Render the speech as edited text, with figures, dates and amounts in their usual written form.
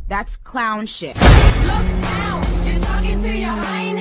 That's clown shit. Look out, you're talking to your hind